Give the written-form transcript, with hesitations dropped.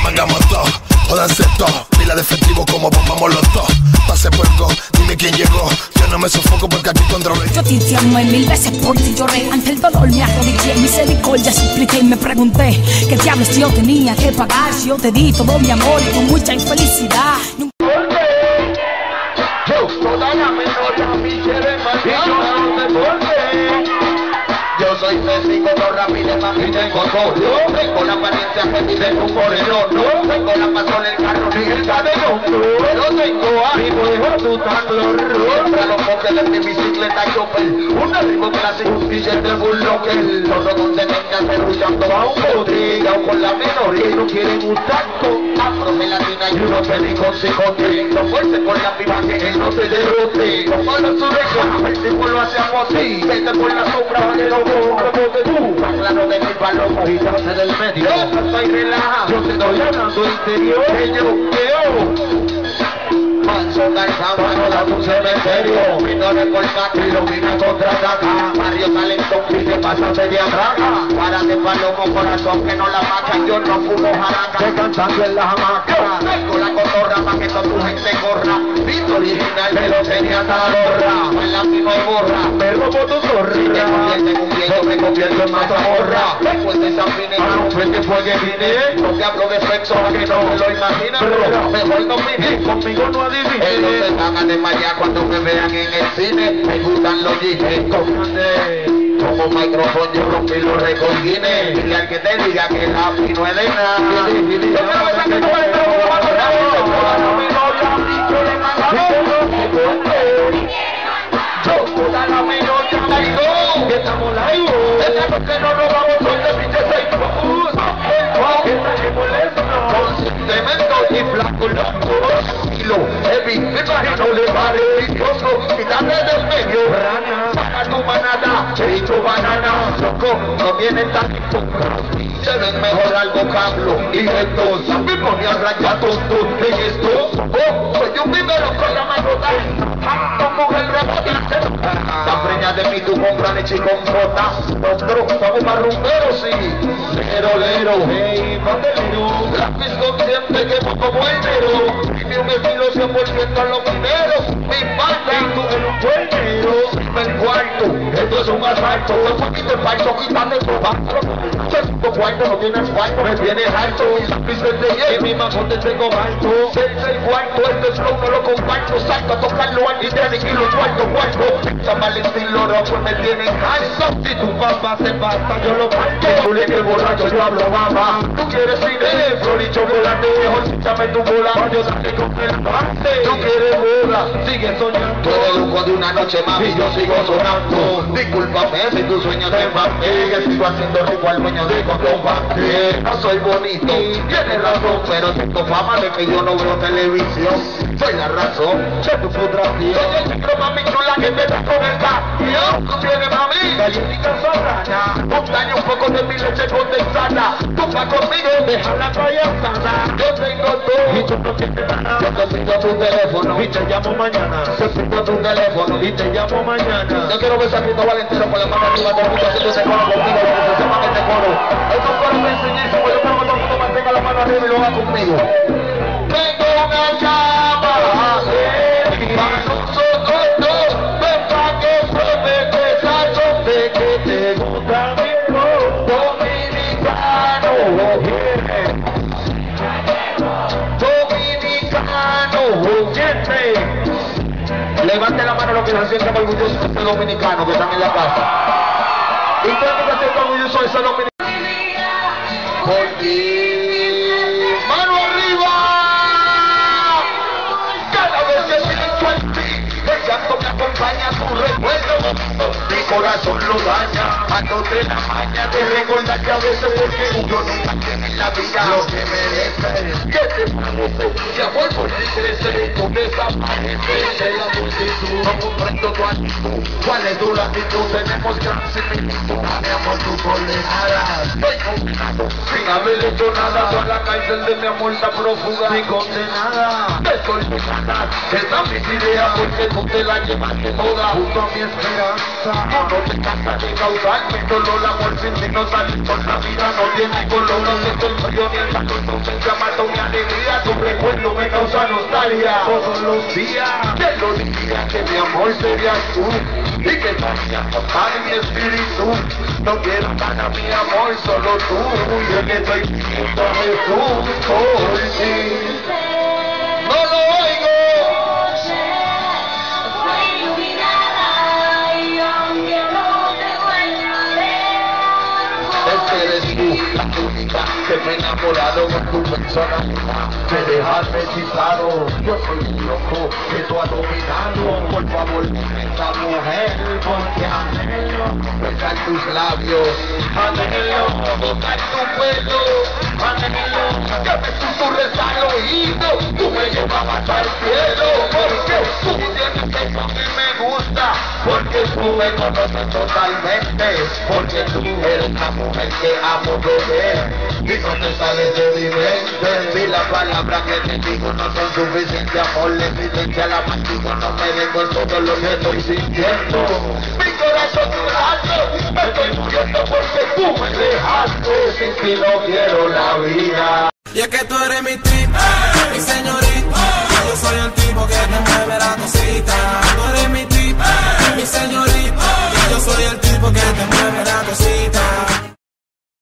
hagamos todo, jódanse todo. Pila de efectivo como bombamos los dos. Pase puerco, dime quién llegó. Yo no me sofoco porque aquí controlo. Yo te amé 1000 veces por ti lloré. Ante el dolor me arrodillé, misericordia supliqué y me pregunté ¿qué diablos yo tenía que pagar? Si yo te di todo mi amor y con mucha infelicidad. Toda la memoria a mí quiere más y yo no me volví. Yo soy físico, no rápido, mami, tengo todo. Tengo la apariencia que vive un moreno, no tengo la pasión, el carro ni el cadeno, pero tengo a mi huevo, tu tan glorioso. Para los boques de mi bicicleta chopper, un arribo clásico, un billete bull local. Todo donde tengas derruchando a un bodega o con la minoría y no quieren un taco. Afro-melatina y uno feliz con cicote. No fuerce con la piba que él no te derrote. Como los sureños, el tipo lo hacemos así. Vete por la sombra, valero. Claro de mi palomo y trate del medio. Yo estoy relajado, yo te estoy hablando interior. Que yo veo Manso Garzán, no un cementerio. Vino de Colcati y lo vine a contraatacar. Mario Talentón, y te pasaste de atraca. Para de palomo, corazón que no la macha. Yo no fumo jaraca, te cantando en la hamaca. Traigo la cotorra pa' que toda tu gente corra. Vino original, me lo tenía hasta la gorra. Baila mi no borra, me robo tu zorra. Si te convierte en un viejo, me convierto en mazamorra. Después de San Fines, para un frente fue que vine. No te hablo de sexo, que no me lo imaginas. Mejor no vine, conmigo no adivine. Ellos se van a desmayar cuando me vean en el cine. Me gustan los jeans, como micrófono yo rompí los récords Guinness. Dile al que te diga que la API no es de nada. Yo toda la minoría que estamos live. Esta noche no nos vamos con el pinche seis focus. Que trajimos esto con cemento y flaco loco. Kilo heavy, me imagino le pare vicioso. Quítame del medio, rana. Saca tu manada, cheito banana. Loco, no viene tan se ven mejorar el vocablo y esto. Me ponía rayar tonto en esto. Soy un vivero con la mano como el rebote. La preña de mí, tú compras leche con fota. Nosotros vamos más rumberos, sí. Lero, hey, bandelero. Lápiz consciente que poco buenero. Y un estilo 100% a los mineros. Mi banda, y tú en un buenero. El cuarto, esto es un asalto. Un poquito de falso, quítame tu banco. Tu cuarto no tienes cuarto, me tienes alto. Y lápiz de hielo, y mi mazote tengo alto. Desde el cuarto, este flow no lo comparto. Salto a tocarlo y te aniquilo cuarto. San Valentín lo rojo me tienen alto. Si tu papá se basta, yo lo parto. Tú le que el borracho, yo hablo mamá. Tú quieres cine, flor y chocolate. Mejor quítame tu bola, para yo darte con el parte. Tú quieres bola, sigue soñando. Tú eres lujo de una noche, mami, yo sigo sonando. Discúlpame si tu sueño te empate. Que sigo haciendo rico al dueño de combate. No soy bonito, tienes razón, pero tengo fama de que yo no veo televisión. Soy la razón de tu frustración. Soy el micro, mami chula, que me da con el vacío. Tú tienes mami, galletica sobrana. Un daño, un poco de mi leche condensada. Tú vas conmigo, deja la toalla sana. Yo tengo todo y tú no tienes nada. Yo te pido tu teléfono y te llamo mañana. Te pido tu teléfono y te llamo mañana. Yo quiero ver Sacrito Valentino con la mano arriba. Todo el mundo haciendo ese coro conmigo, lo que se llama este coro. Es un coro sencillísimo, yo quiero que todo el mundo mantenga la mano arriba y lo haga conmigo. Tengo una llama para nosotros dos. Ven pa' que pruebe que salte que te gusta mi flow dominicano. Levante la mano los que se sientan orgullosos de ese dominicano que están en la casa. Y todo el que se sienta orgulloso de ese dominicano. Por ti. ¡Mano arriba! Cada vez que pienso en ti, el llanto me acompaña a tu recuerdo. Mi corazón lo daña, dándote la maña de recordar que a veces porque uno nunca tiene en la vida lo que merece. ¿Qué te parece? Si amor por ti crece, tú desapareces de la multitud. No comprendo tu actitud, cuál es tu latitud. Tenemos gran similitud, mi amor tú condenada. Estoy condenado, sin haber hecho nada. Toda la cárcel de mi amor está prófuga y condenada. Estoy buscando, están mis ideas porque tú te las llevaste todas. junto a mi esperanza. No te cansas de causarme dolor, amor sin ti no sale por la vida, no tiene color. No siento el frío ni el calor, no se llama mi alegría. Tu recuerdo me causa nostalgia todos los días. Que lo diría que mi amor serías tú y que estarías total en mi espíritu. No quiero para mi amor, solo tú. Yo que estoy pidiendo a Jesús por ti. No lo oigo. Eres tú, la única que me he enamorado con tu personalidad. Me dejas hechizado, yo soy un loco que tú has dominado. Por favor, esta mujer, porque anhelo besar tus labios, anhelo tocar tu pelo, anhelo que me susurres al oído. Tú me llevabas al cielo, porque tú tienes eso que me gusta, porque tú me conoces totalmente, porque tú eres la mujer que amo beber y no te sales de mi mente. Y las palabras que te digo no son suficientes, amor, la existencia la mastigo, no me dejo todo lo que estoy sintiendo. Mi corazón llorando, me estoy muriendo porque tú me dejaste, sin ti no quiero la vida. Y es que tú eres mi trip, mi señorita, yo soy el tipo que te mueve la cosita.